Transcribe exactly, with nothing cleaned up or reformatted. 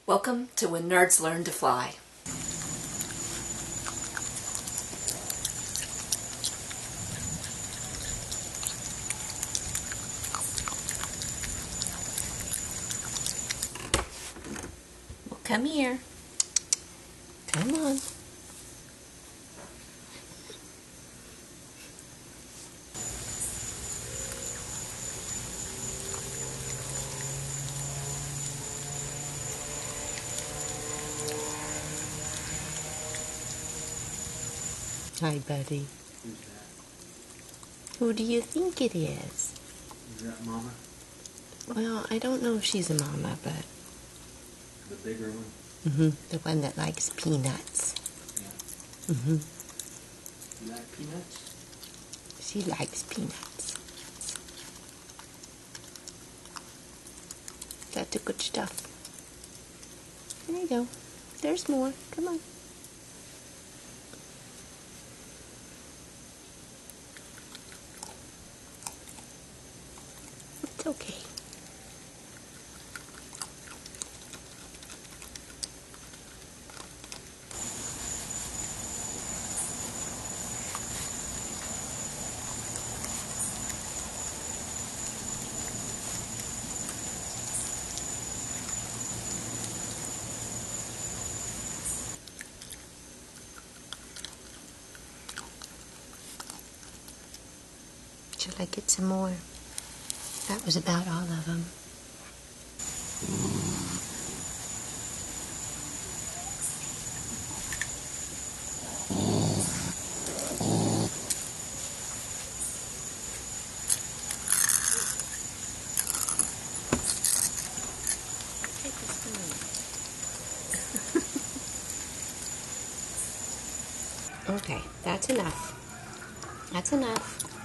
Welcome to When Nerds Learn to Fly. Well, come here. Come on. Hi, buddy. Who's that? Who do you think it is? Is that Mama? Well, I don't know if she's a mama, but... The bigger one? Mm-hmm. The one that likes peanuts. Yeah. Mm-hmm. You like peanuts? She likes peanuts. That's the good stuff. There you go. There's more. Come on. It's okay. Should I get some more? That was about all of them. Take the spoon. Okay, that's enough. That's enough.